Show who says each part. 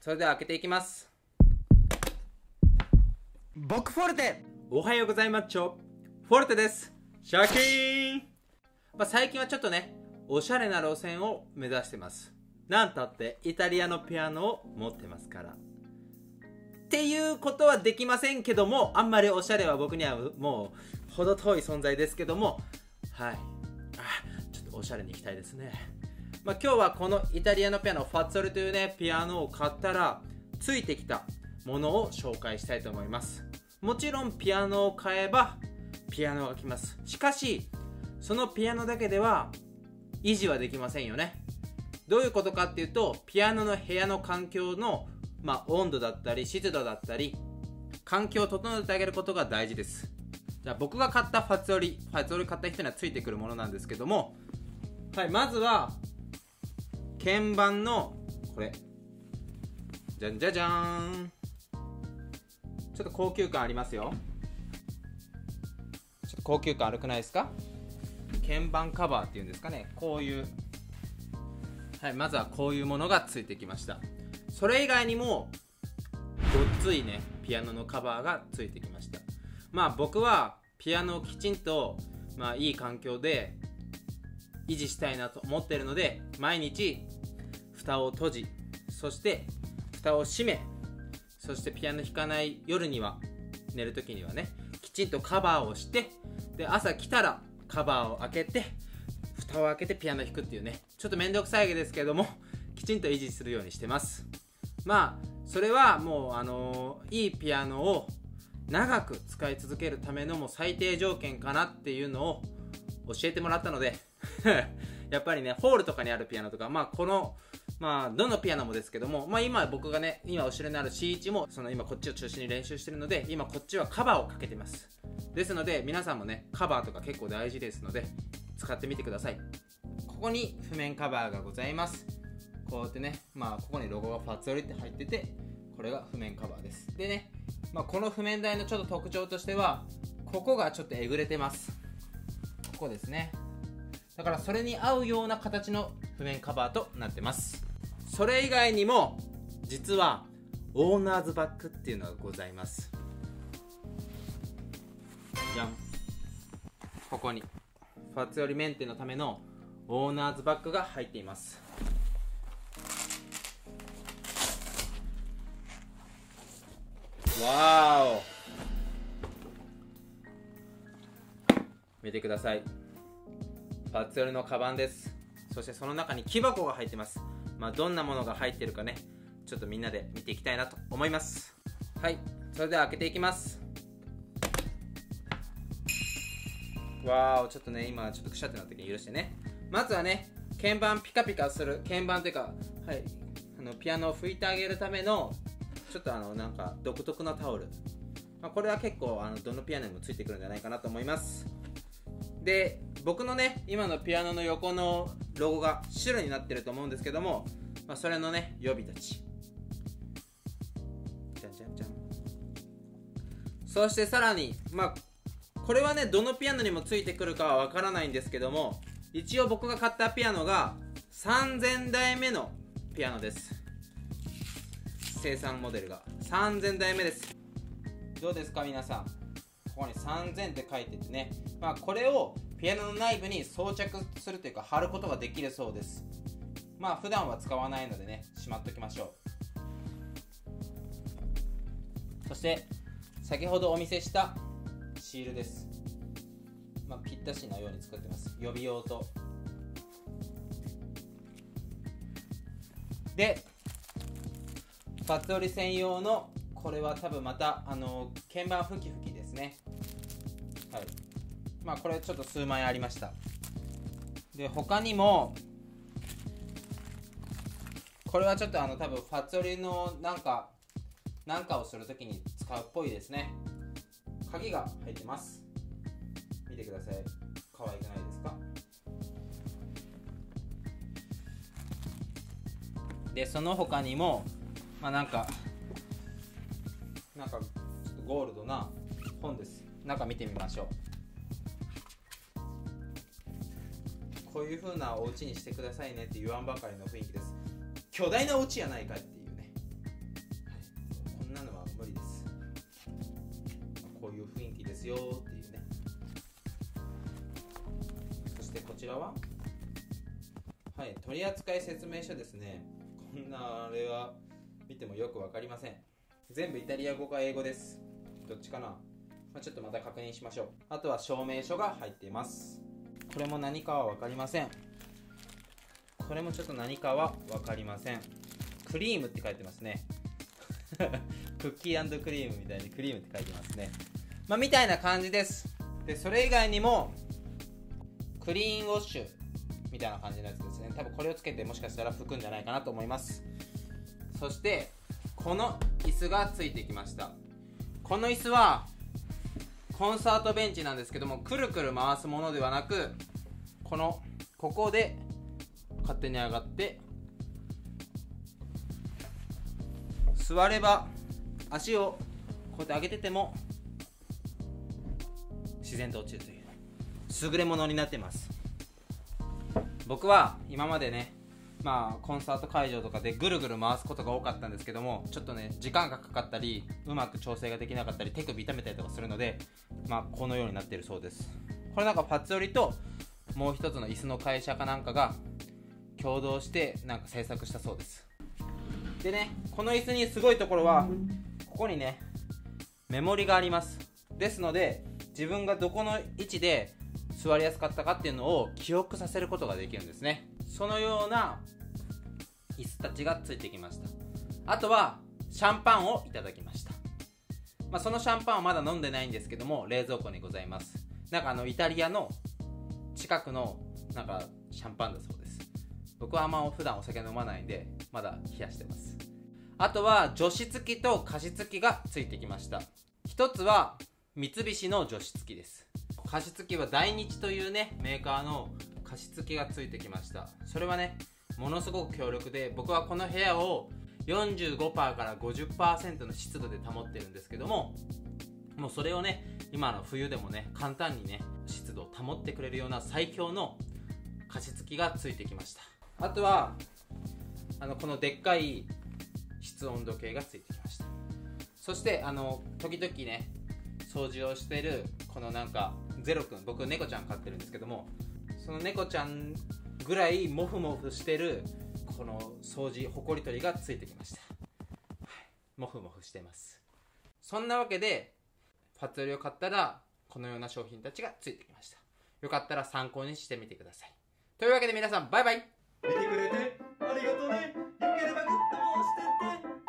Speaker 1: それでは開けていきます。僕フォルテ。
Speaker 2: おはようございます。フォルテです。シャキーン。
Speaker 1: 最近はちょっとね、おしゃれな路線を目指してます。
Speaker 2: なんたってイタリアのピアノを持ってますから。
Speaker 1: っていうことはできませんけども、あんまりおしゃれは僕にはもう程遠い存在ですけども、はい、ちょっとおしゃれに行きたいですね。今日はこのイタリアのピアノファッツォリというねピアノを買ったらついてきたものを紹介したいと思います。もちろんピアノを買えばピアノが来ます。しかしそのピアノだけでは維持はできませんよね。どういうことかっていうと、ピアノの部屋の環境の温度だったり湿度だったり環境を整えてあげることが大事です。じゃあ僕が買ったファッツォリ買った人にはついてくるものなんですけども、はい、まずは鍵盤のこれじゃんじゃじゃーん、ちょっと高級感ありますよ。ちょっと高級感悪くないですか？鍵盤カバーっていうんですかね、こういう、はい、まずはこういうものがついてきました。それ以外にもごっついねピアノのカバーがついてきました。僕はピアノをきちんといい環境で維持したいなと思っているので、毎日蓋を閉じ、そして蓋を閉め、そしてピアノ弾かない夜には、寝る時にはねきちんとカバーをして、で朝来たらカバーを開けて蓋を開けてピアノ弾くっていうね、ちょっとめんどくさいですけどもきちんと維持するようにしてます。それはもういいピアノを長く使い続けるためのもう最低条件かなっていうのを教えてもらったのでやっぱりねホールとかにあるピアノとか、このどのピアノもですけども、今僕がね今後ろにある C1 も今こっちを中心に練習してるので、今こっちはカバーをかけてます。ですので皆さんもねカバーとか結構大事ですので使ってみてください。ここに譜面カバーがございます。こうやってね、ここにロゴがファッツォリって入ってて、これが譜面カバーです。でね、この譜面台のちょっと特徴としては、ここがちょっとえぐれてます。ここですね。だからそれに合うような形の譜面カバーとなってます。それ以外にも実はオーナーズバッグっていうのがございます。じゃん。ここにファッツォリメンテのためのオーナーズバッグが入っています。わーお、見てください。ファッツォリのカバンです。そしてその中に木箱が入ってます。どんなものが入ってるかね、ちょっとみんなで見ていきたいなと思います。はい、それでは開けていきます。わーお、ちょっとね今ちょっとくしゃってなった時に許してね。まずはね鍵盤ピカピカする鍵盤というか、はい、ピアノを拭いてあげるためのちょっとなんか独特なタオル、これは結構どのピアノにもついてくるんじゃないかなと思います。で僕のね今のピアノの横のロゴが白になってると思うんですけども、それのね予備たち、じゃんじゃんじゃん。そしてさらにこれはねどのピアノにもついてくるかはわからないんですけども、一応僕が買ったピアノが3000台目のピアノです。生産モデルが3000台目です。どうですか皆さん、ここに3000って書いててね、これをピアノの内部に装着するというか貼ることができるそうです。普段は使わないのでねしまっときましょう。そして先ほどお見せしたシールです。ぴったしのように作ってます。予備用とでファッツォリ専用のこれは多分また鍵盤吹き吹きですね。はい、これちょっと数枚ありました。で他にもこれはちょっと多分ファッツォリのなんかをするときに使うっぽいですね。鍵が入ってます。見てください、可愛くないですか？でその他にもなんかちょっとゴールドな本です。中見てみましょう。こういう風なお家にしてくださいねって言わんばかりの雰囲気です。巨大なお家やないかっていうね。 ですよっていうね。そしてこちらは取扱説明書ですね。こんなあれは見てもよくわかりません。全部イタリア語か英語です。どっちかな、ちょっとまた確認しましょう。あとは証明書が入っています。これも何かはわかりません。これもちょっと何かはわかりません。クリームって書いてますねクッキー&クリームみたいにクリームって書いてますね。みたいな感じです。でそれ以外にもクリーンウォッシュみたいな感じのやつですね。多分これをつけてもしかしたら拭くんじゃないかなと思います。そしてこの椅子がついてきました。この椅子はコンサートベンチなんですけども、くるくる回すものではなく、ここで勝手に上がって座れば足をこうやって上げてても自然と落ちるという優れものになっています。僕は今までね、コンサート会場とかでぐるぐる回すことが多かったんですけども、ちょっとね時間がかかったりうまく調整ができなかったり手首痛めたりとかするので、このようになっているそうです。これなんかパッツォリともう一つの椅子の会社かなんかが共同してなんか制作したそうです。でね、この椅子にすごいところはここにねメモリがあります。ですので自分がどこの位置で座りやすかったかっていうのを記憶させることができるんですね。そのような椅子たちがついてきました。あとはシャンパンをいただきました。そのシャンパンはまだ飲んでないんですけども冷蔵庫にございます。なんかイタリアの近くのなんかシャンパンだそうです。僕は普段お酒飲まないんでまだ冷やしてます。あとは除湿機と加湿器がついてきました。一つは三菱の除湿機です。加湿器は大日というねメーカーの加湿器がついてきました。それはねものすごく強力で、僕はこの部屋を 45% から 50% の湿度で保ってるんですけども、もうそれをね今の冬でもね簡単にね湿度を保ってくれるような最強の加湿器がついてきました。あとはこのでっかい室温度計がついてきました。そして時々ね掃除をしてるこのなんかゼロくん、僕猫ちゃん飼ってるんですけども、その猫ちゃんぐらいモフモフしてるこの掃除ほこり取りがついてきました。モフモフしてます。そんなわけでパッツォリを買ったらこのような商品たちがついてきました。よかったら参考にしてみてください。というわけで皆さんバイバイ。
Speaker 2: 見てくれてありがとうね。よければグッドも押してって。